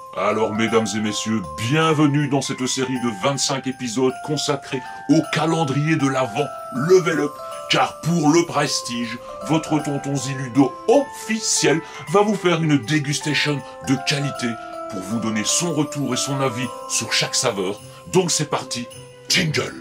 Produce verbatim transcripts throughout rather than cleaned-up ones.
Alors mesdames et messieurs, bienvenue dans cette série de vingt-cinq épisodes consacrés au calendrier de l'Avent Level Up. Car pour le prestige, votre tonton Ziludo officiel va vous faire une dégustation de qualité pour vous donner son retour et son avis sur chaque saveur. Donc c'est parti, jingle!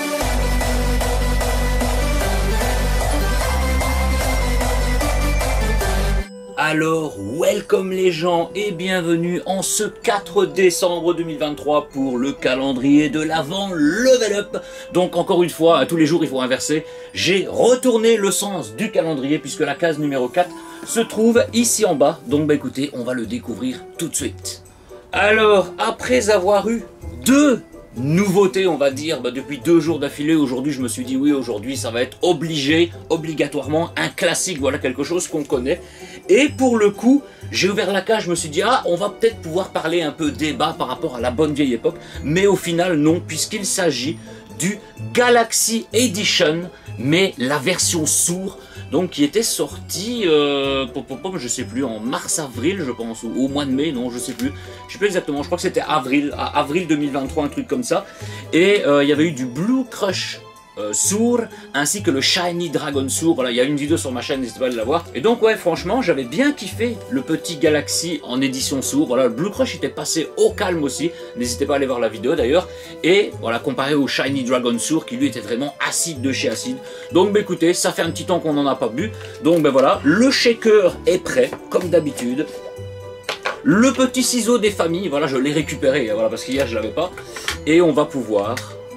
Alors, welcome les gens et bienvenue en ce quatre décembre deux mille vingt-trois pour le calendrier de l'Avent Level Up. Donc encore une fois, tous les jours il faut inverser, j'ai retourné le sens du calendrier puisque la case numéro quatre se trouve ici en bas. Donc bah écoutez, on va le découvrir tout de suite. Alors, après avoir eu deux nouveautés, on va dire, bah depuis deux jours d'affilée, aujourd'hui je me suis dit oui, aujourd'hui ça va être obligé, obligatoirement, un classique, voilà quelque chose qu'on connaît. Et pour le coup, j'ai ouvert la cage, je me suis dit ah, on va peut-être pouvoir parler un peu débat par rapport à la bonne vieille époque, mais au final non, puisqu'il s'agit du Galaxy Edition, mais la version sourd, donc qui était sortie, euh, pop, pop, pop, je sais plus, en mars-avril je pense, ou au mois de mai, non je sais plus, je sais plus exactement, je crois que c'était avril, avril deux mille vingt-trois, un truc comme ça, et euh, il y avait eu du Blue Crush Euh, sourd, ainsi que le Shiny Dragon sourd. Voilà, il y a une vidéo sur ma chaîne, n'hésitez pas à la voir. Et donc ouais, franchement, j'avais bien kiffé le petit Galaxy en édition sourd. Voilà, le Blue Crush était passé au calme aussi, n'hésitez pas à aller voir la vidéo d'ailleurs. Et voilà, comparé au Shiny Dragon sourd, qui lui était vraiment acide de chez acide. Donc bah écoutez, ça fait un petit temps qu'on n'en a pas bu. Donc ben voilà, le shaker est prêt, comme d'habitude. Le petit ciseau des familles, voilà, je l'ai récupéré, voilà, parce qu'hier je l'avais pas. Et on va pouvoir...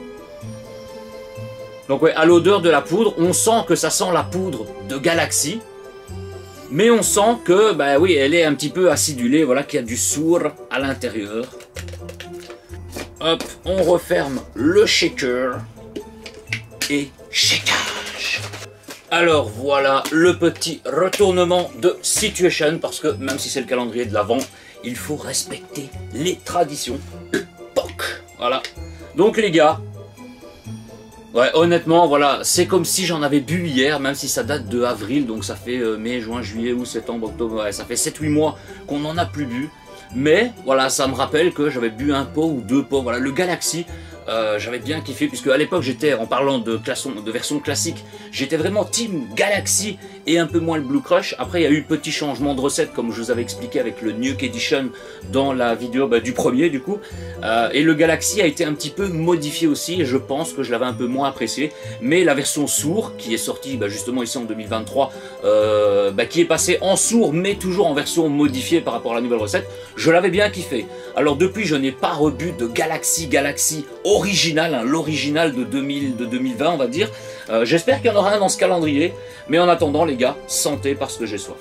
Donc ouais, à l'odeur de la poudre, on sent que ça sent la poudre de Galaxy. Mais on sent que, bah oui, elle est un petit peu acidulée, voilà, qu'il y a du sourd à l'intérieur. Hop, on referme le shaker. Et shakeage. Alors voilà, le petit retournement de situation, parce que même si c'est le calendrier de l'Avent, il faut respecter les traditions. Poc, voilà. Donc les gars... Ouais, honnêtement, voilà, c'est comme si j'en avais bu hier, même si ça date de avril, donc ça fait euh, mai, juin, juillet, août, septembre, octobre, ouais, ça fait sept huit mois qu'on n'en a plus bu. Mais, voilà, ça me rappelle que j'avais bu un pot ou deux pots, voilà, le Galaxy, euh, j'avais bien kiffé, puisque à l'époque j'étais, en parlant de, classon, de version classique, j'étais vraiment team Galaxy et un peu moins le Blue Crush. Après il y a eu petit changement de recette, comme je vous avais expliqué avec le Nuke Edition dans la vidéo bah, du premier du coup. Euh, et le Galaxy a été un petit peu modifié aussi, et je pense que je l'avais un peu moins apprécié. Mais la version sourd, qui est sortie bah, justement ici en deux mille vingt-trois, euh, bah, qui est passée en sourd, mais toujours en version modifiée par rapport à la nouvelle recette, je l'avais bien kiffé. Alors depuis, je n'ai pas rebu de Galaxy Galaxy original, hein, l'original de, deux mille, de deux mille vingt on va dire. Euh, J'espère qu'il y en aura un dans ce calendrier, mais en attendant les gars, santé parce que j'ai soif.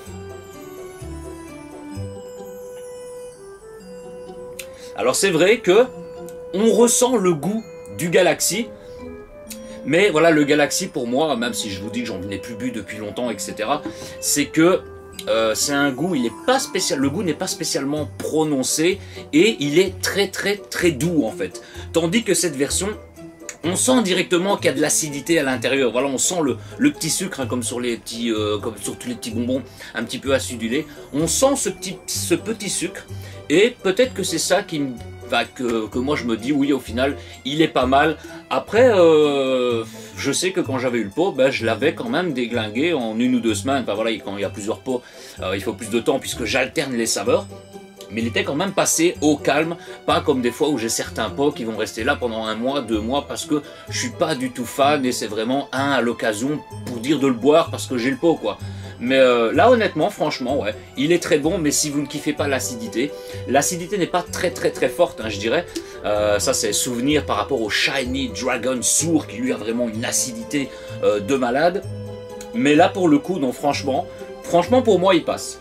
Alors c'est vrai que on ressent le goût du Galaxy, mais voilà, le Galaxy pour moi, même si je vous dis que j'en ai plus bu depuis longtemps, et cetera, c'est que Euh, c'est un goût, il est pas spécial, le goût n'est pas spécialement prononcé et il est très très très doux en fait. Tandis que cette version, on sent directement qu'il y a de l'acidité à l'intérieur. Voilà, on sent le, le petit sucre hein, comme sur les petits, euh, comme sur tous les petits bonbons un petit peu acidulés. On sent ce petit, ce petit sucre et peut-être que c'est ça qui me Bah, que, que moi je me dis oui au final il est pas mal. Après euh, je sais que quand j'avais eu le pot, bah, je l'avais quand même déglingué en une ou deux semaines. Enfin voilà, quand il y a plusieurs pots euh, il faut plus de temps puisque j'alterne les saveurs. Mais il était quand même passé au calme, pas comme des fois où j'ai certains pots qui vont rester là pendant un mois, deux mois parce que je suis pas du tout fan et c'est vraiment un à l'occasion pour dire de le boire parce que j'ai le pot quoi. Mais euh, là honnêtement, franchement, ouais, il est très bon, mais si vous ne kiffez pas l'acidité, l'acidité n'est pas très très très forte, hein, je dirais. Euh, ça c'est souvenir par rapport au Shiny Dragon sourd qui lui a vraiment une acidité euh, de malade. Mais là pour le coup, non franchement, franchement pour moi il passe.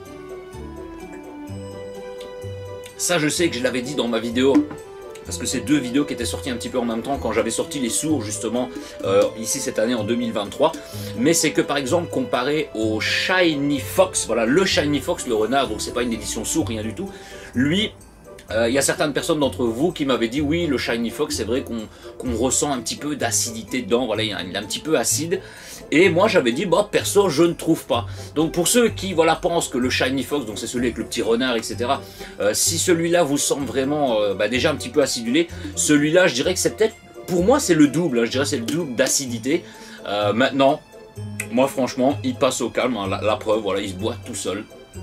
Ça je sais que je l'avais dit dans ma vidéo, parce que c'est deux vidéos qui étaient sorties un petit peu en même temps quand j'avais sorti les sourds justement euh, ici cette année en deux mille vingt-trois. Mais c'est que par exemple comparé au Shiny Fox, voilà le Shiny Fox, le renard, donc c'est pas une édition sourd, rien du tout, lui Il euh, y a certaines personnes d'entre vous qui m'avaient dit oui, le Shiny Fox, c'est vrai qu'on qu'on ressent un petit peu d'acidité dedans, voilà, il est un, un petit peu acide. Et moi j'avais dit, bah perso je ne trouve pas. Donc pour ceux qui voilà pensent que le Shiny Fox, donc c'est celui avec le petit renard, et cetera. Euh, si celui-là vous semble vraiment euh, bah, déjà un petit peu acidulé, celui-là je dirais que c'est peut-être, pour moi c'est le double, hein, je dirais c'est le double d'acidité. Euh, maintenant, moi franchement, il passe au calme, hein, la, la preuve, voilà, il se boit tout seul.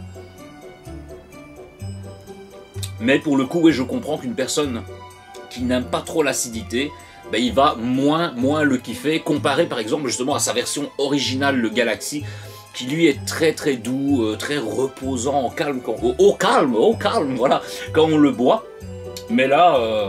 Mais pour le coup, oui, je comprends qu'une personne qui n'aime pas trop l'acidité, ben, il va moins, moins le kiffer, comparé par exemple justement à sa version originale, le Galaxy, qui lui est très très doux, euh, très reposant, calme, quand, au, au calme, au calme, voilà, quand on le boit. Mais là, euh,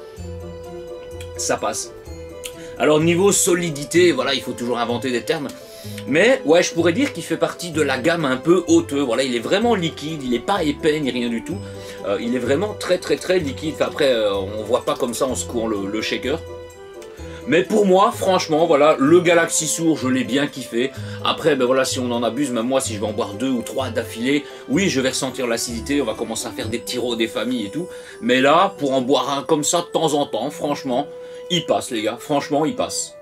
ça passe. Alors niveau solidité, voilà, il faut toujours inventer des termes. Mais ouais, je pourrais dire qu'il fait partie de la gamme un peu hauteux. Voilà, il est vraiment liquide, il n'est pas épais ni rien du tout. Euh, il est vraiment très très très liquide. Enfin, après, euh, on voit pas comme ça en secouant le, le shaker. Mais pour moi, franchement, voilà, le Galaxy Sour, je l'ai bien kiffé. Après, ben voilà, si on en abuse, même moi, si je vais en boire deux ou trois d'affilée, oui, je vais ressentir l'acidité, on va commencer à faire des petits rots des familles et tout. Mais là, pour en boire un comme ça de temps en temps, franchement, il passe, les gars. Franchement, il passe.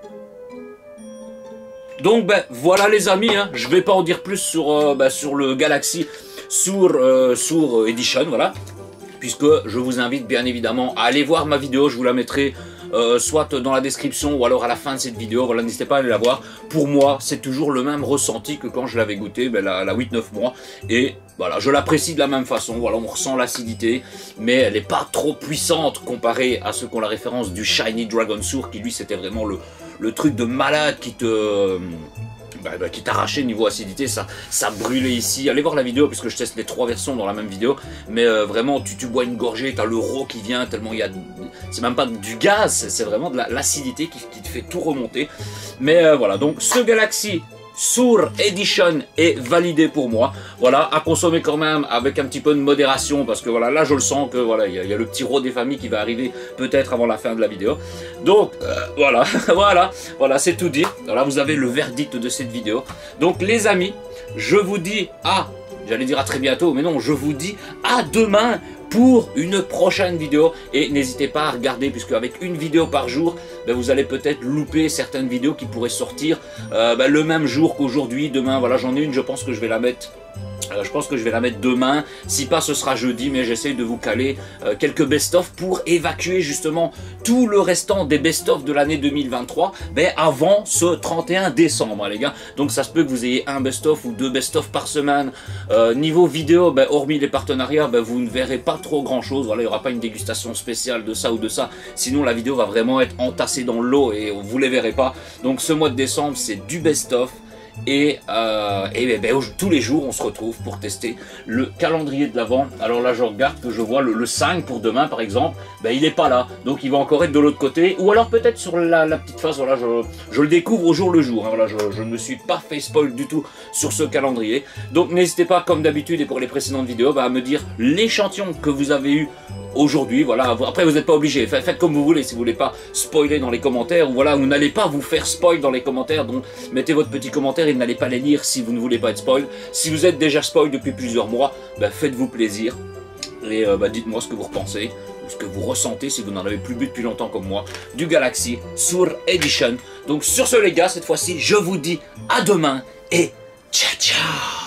Donc ben voilà les amis, hein, je vais pas en dire plus sur, euh, ben, sur le Galaxy Sour, euh, Sour Edition, voilà, puisque je vous invite bien évidemment à aller voir ma vidéo, je vous la mettrai euh, soit dans la description ou alors à la fin de cette vidéo, voilà, n'hésitez pas à aller la voir. Pour moi, c'est toujours le même ressenti que quand je l'avais goûté, ben, la, la huit neuf mois, et voilà, je l'apprécie de la même façon, voilà, on ressent l'acidité, mais elle n'est pas trop puissante comparée à ceux qui ont la référence du Shiny Dragon Sour, qui lui c'était vraiment le... le truc de malade qui te bah, bah, qui t'arrachait niveau acidité, ça, ça brûlait ici. Allez voir la vidéo puisque je teste les trois versions dans la même vidéo. Mais euh, vraiment, tu, tu bois une gorgée, t'as le rot qui vient tellement il y a... C'est même pas du gaz, c'est vraiment de l'acidité qui, qui te fait tout remonter. Mais euh, voilà, donc ce Galaxy Sour Edition est validé pour moi. Voilà, à consommer quand même avec un petit peu de modération parce que voilà, là je le sens que voilà, il y, y a le petit rot des familles qui va arriver peut-être avant la fin de la vidéo. Donc euh, voilà, voilà, voilà, c'est tout dit. Voilà, vous avez le verdict de cette vidéo. Donc les amis, je vous dis à, j'allais dire à très bientôt, mais non, je vous dis à demain pour une prochaine vidéo. Et n'hésitez pas à regarder, puisque avec une vidéo par jour, ben, vous allez peut-être louper certaines vidéos qui pourraient sortir euh, ben, le même jour qu'aujourd'hui. Demain, voilà, j'en ai une, je pense que je vais la mettre... Euh, je pense que je vais la mettre demain, si pas ce sera jeudi, mais j'essaye de vous caler euh, quelques best-of pour évacuer justement tout le restant des best-of de l'année deux mille vingt-trois ben, avant ce trente et un décembre, hein, les gars. Donc ça se peut que vous ayez un best-of ou deux best-of par semaine. Euh, niveau vidéo, ben, hormis les partenariats, ben, vous ne verrez pas trop grand-chose. Voilà, il n'y aura pas une dégustation spéciale de ça ou de ça. Sinon, la vidéo va vraiment être entassée dans l'eau et vous ne les verrez pas. Donc ce mois de décembre, c'est du best-of. Et, euh, et ben, ben, tous les jours on se retrouve pour tester le calendrier de l'Avent. Alors là je regarde que je vois le, le cinq pour demain par exemple, ben, il n'est pas là, donc il va encore être de l'autre côté, ou alors peut-être sur la, la petite face, voilà, je, je le découvre au jour le jour, hein, voilà, je, je ne me suis pas fait spoil du tout sur ce calendrier. Donc n'hésitez pas comme d'habitude et pour les précédentes vidéos ben, à me dire l'échantillon que vous avez eu aujourd'hui, voilà. Après vous n'êtes pas obligé, faites comme vous voulez si vous voulez pas spoiler dans les commentaires, ou voilà, vous n'allez pas vous faire spoil dans les commentaires, donc mettez votre petit commentaire et n'allez pas les lire si vous ne voulez pas être spoil. Si vous êtes déjà spoil depuis plusieurs mois, bah faites-vous plaisir et euh, bah, dites-moi ce que vous repensez ou ce que vous ressentez si vous n'en avez plus bu depuis longtemps comme moi du Galaxy Sour Edition. Donc sur ce les gars, cette fois-ci je vous dis à demain et ciao ciao.